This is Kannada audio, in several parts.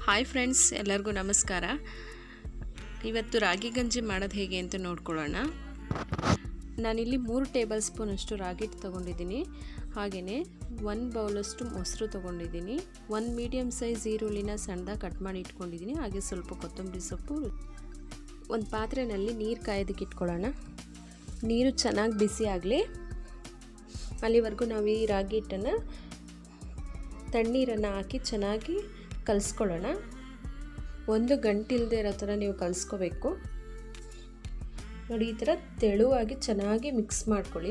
ಹಾಯ್ ಫ್ರೆಂಡ್ಸ್, ಎಲ್ಲರಿಗೂ ನಮಸ್ಕಾರ. ಇವತ್ತು ರಾಗಿ ಗಂಜಿ ಮಾಡೋದು ಹೇಗೆ ಅಂತ ನೋಡ್ಕೊಳ್ಳೋಣ. ನಾನಿಲ್ಲಿ 3 ಟೇಬಲ್ ಸ್ಪೂನ್ ಅಷ್ಟು ರಾಗಿ ಹಿಟ್ಟು ತೊಗೊಂಡಿದ್ದೀನಿ. ಹಾಗೆಯೇ 1 ಬೌಲಷ್ಟು ಮೊಸರು ತೊಗೊಂಡಿದ್ದೀನಿ. 1 ಮೀಡಿಯಮ್ ಸೈಜ್ ಈರುಳ್ಳಿನ ಸಣ್ಣದಾಗಿ ಕಟ್ ಮಾಡಿ ಇಟ್ಕೊಂಡಿದ್ದೀನಿ. ಹಾಗೆ ಸ್ವಲ್ಪ ಕೊತ್ತಂಬರಿ ಸೊಪ್ಪು. ಒಂದು ಪಾತ್ರೆಯಲ್ಲಿ ನೀರು ಕಾಯೋದಕ್ಕೆ ಇಟ್ಕೊಳ್ಳೋಣ. ನೀರು ಚೆನ್ನಾಗಿ ಬಿಸಿ ಆಗಲಿ. ಅಲ್ಲಿವರೆಗೂ ನಾವು ಈ ರಾಗಿ ಹಿಟ್ಟನ್ನು ತಣ್ಣೀರನ್ನು ಹಾಕಿ ಚೆನ್ನಾಗಿ ಕಲಿಸ್ಕೊಳ್ಳೋಣ. 1 ಗಂಟೆ ಇಲ್ಲದೆ ಇರೋ ಥರ ನೀವು ಕಲಿಸ್ಕೋಬೇಕು. ನೋಡಿ, ಈ ಥರ ತೆಳುವಾಗಿ ಚೆನ್ನಾಗಿ ಮಿಕ್ಸ್ ಮಾಡ್ಕೊಳ್ಳಿ.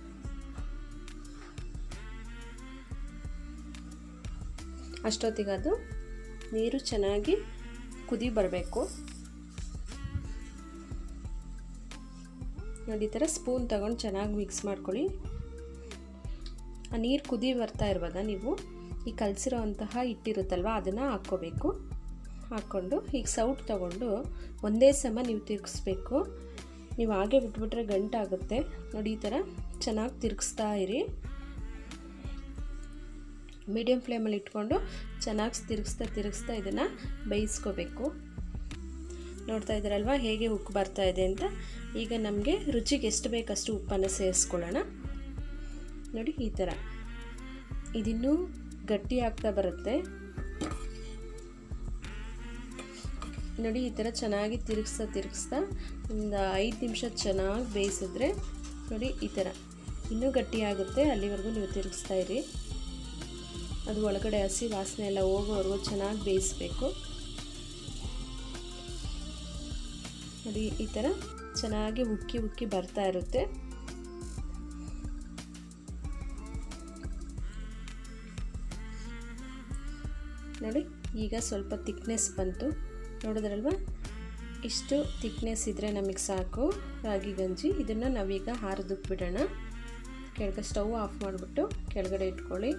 ಅಷ್ಟೊತ್ತಿಗೆ ಅದು ನೀರು ಚೆನ್ನಾಗಿ ಕುದಿ ಬರಬೇಕು. ನೋಡಿ, ಈ ಥರ ಸ್ಪೂನ್ ತಗೊಂಡು ಚೆನ್ನಾಗಿ ಮಿಕ್ಸ್ ಮಾಡ್ಕೊಳ್ಳಿ. ಆ ನೀರು ಕುದಿ ಬರ್ತಾ ಇರುವಾಗ ನೀವು ಈ ಕಲಸಿರೋ ಅಂತಹ ಹಿಟ್ಟಿರುತ್ತಲ್ವ ಅದನ್ನು ಹಾಕ್ಕೋಬೇಕು. ಹಾಕ್ಕೊಂಡು ಈಗ ಸೌಟ್ ತಗೊಂಡು ಒಂದೇ ಸಮ ನೀವು ತಿರುಗಿಸ್ಬೇಕು. ನೀವು ಹಾಗೆ ಬಿಟ್ಬಿಟ್ರೆ ಗಂಟಾಗುತ್ತೆ. ನೋಡಿ, ಈ ಥರ ಚೆನ್ನಾಗಿ ತಿರುಗಿಸ್ತಾ ಇರಿ. ಮೀಡಿಯಮ್ ಫ್ಲೇಮಲ್ಲಿ ಇಟ್ಕೊಂಡು ಚೆನ್ನಾಗಿ ತಿರುಗಿಸ್ತಾ ಇದನ್ನು ಬೇಯಿಸ್ಕೋಬೇಕು. ನೋಡ್ತಾ ಇದ್ದೀರಲ್ವ ಹೇಗೆ ಉಪ್ಪು ಬರ್ತಾ ಇದೆ ಅಂತ. ಈಗ ನಮಗೆ ರುಚಿಗೆ ಎಷ್ಟು ಬೇಕಷ್ಟು ಉಪ್ಪನ್ನು ಸೇರಿಸ್ಕೊಳ್ಳೋಣ. ನೋಡಿ, ಈ ಥರ ಇದಿನ್ನೂ ಗಟ್ಟಿ ಆಗ್ತಾ ಬರುತ್ತೆ. ನೋಡಿ, ಈ ಥರ ಚೆನ್ನಾಗಿ ತಿರುಗಿಸ್ತಾ ಒಂದು 5 ನಿಮಿಷ ಚೆನ್ನಾಗಿ ಬೇಯಿಸಿದ್ರೆ ನೋಡಿ ಈ ಥರ ಇನ್ನೂ ಗಟ್ಟಿ ಆಗುತ್ತೆ. ಅಲ್ಲಿವರೆಗೂ ನೀವು ತಿರುಗಿಸ್ತಾ ಇರಿ. ಅದು ಒಳಗಡೆ ಹಸಿ ವಾಸನೆ ಎಲ್ಲ ಹೋಗೋವರೆಗೂ ಚೆನ್ನಾಗಿ ಬೇಯಿಸಬೇಕು. ನೋಡಿ, ಈ ಥರ ಚೆನ್ನಾಗಿ ಉಕ್ಕಿ ಬರ್ತಾ ಇರುತ್ತೆ. ನೋಡಿ, ಈಗ ಸ್ವಲ್ಪ ತಿಕ್ನೆಸ್ ಬಂತು. ನೋಡಿದ್ರಲ್ವ, ಇಷ್ಟು ತಿಕ್ನೆಸ್ ಇದ್ದರೆ ನಮಗೆ ಸಾಕು ರಾಗಿ ಗಂಜಿ. ಇದನ್ನು ನಾವೀಗ ಹಾರದಕ್ಕೆ ಬಿಡೋಣ. ಕೆಳಗೆ ಸ್ಟವ್ ಆಫ್ ಮಾಡಿಬಿಟ್ಟು ಕೆಳಗಡೆ ಇಟ್ಕೊಳ್ಳಿ.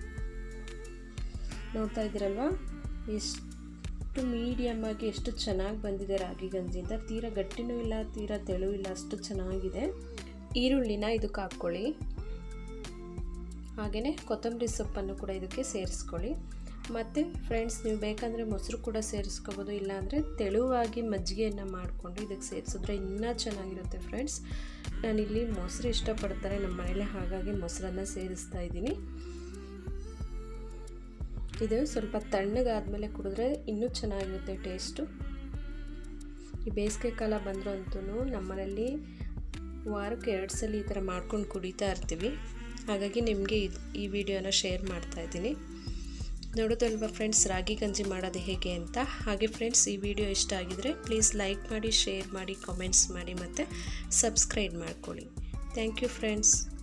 ನೋಡ್ತಾ ಇದ್ದೀರಲ್ವ ಎಷ್ಟು ಮೀಡಿಯಮ್ಮಾಗಿ ಎಷ್ಟು ಚೆನ್ನಾಗಿ ಬಂದಿದೆ ರಾಗಿ ಗಂಜಿ ಅಂತ. ತೀರಾ ಗಟ್ಟಿನೂ ಇಲ್ಲ, ತೀರಾ ತೆಳು ಇಲ್ಲ, ಅಷ್ಟು ಚೆನ್ನಾಗಿದೆ. ಈರುಳ್ಳಿನ ಇದಕ್ಕೆ ಹಾಕ್ಕೊಳ್ಳಿ. ಹಾಗೆಯೇ ಕೊತ್ತಂಬರಿ ಸೊಪ್ಪನ್ನು ಕೂಡ ಇದಕ್ಕೆ ಸೇರಿಸ್ಕೊಳ್ಳಿ. ಮತ್ತು ಫ್ರೆಂಡ್ಸ್, ನೀವು ಬೇಕಂದರೆ ಮೊಸರು ಕೂಡ ಸೇರಿಸ್ಕೋಬೋದು. ಇಲ್ಲಾಂದರೆ ತೆಳುವಾಗಿ ಮಜ್ಜಿಗೆಯನ್ನು ಮಾಡಿಕೊಂಡು ಇದಕ್ಕೆ ಸೇರಿಸಿದ್ರೆ ಇನ್ನೂ ಚೆನ್ನಾಗಿರುತ್ತೆ ಫ್ರೆಂಡ್ಸ್. ನಾನಿಲ್ಲಿ ಮೊಸರು ಇಷ್ಟಪಡ್ತಾರೆ ನಮ್ಮ ಮನೇಲಿ, ಹಾಗಾಗಿ ಮೊಸರನ್ನು ಸೇರಿಸ್ತಾ ಇದ್ದೀನಿ. ಇದು ಸ್ವಲ್ಪ ತಣ್ಣಗಾದ್ಮೇಲೆ ಕುಡಿದ್ರೆ ಇನ್ನೂ ಚೆನ್ನಾಗಿರುತ್ತೆ ಟೇಸ್ಟು. ಈ ಬೇಸಿಗೆ ಕಾಲ ಬಂದರೂ ಅಂತೂ ನಮ್ಮ ಮನೇಲಿ ವಾರಕ್ಕೆ 2 ಸಲ ಈ ಥರ ಮಾಡ್ಕೊಂಡು ಕುಡಿತಾ ಇರ್ತೀವಿ. ಹಾಗಾಗಿ ನಿಮಗೆ ಈ ವಿಡಿಯೋನ ಶೇರ್ ಮಾಡ್ತಾ ಇದ್ದೀನಿ. ನೋಡೋದಲ್ವ ಫ್ರೆಂಡ್ಸ್ ರಾಗಿ ಗಂಜಿ ಮಾಡೋದು ಹೇಗೆ ಅಂತ. ಹಾಗೆ ಫ್ರೆಂಡ್ಸ್, ಈ ವಿಡಿಯೋ ಇಷ್ಟ ಆಗಿದರೆ ಪ್ಲೀಸ್ ಲೈಕ್ ಮಾಡಿ, ಶೇರ್ ಮಾಡಿ, ಕಾಮೆಂಟ್ಸ್ ಮಾಡಿ ಮತ್ತು ಸಬ್ಸ್ಕ್ರೈಬ್ ಮಾಡ್ಕೊಳ್ಳಿ. Thank you friends.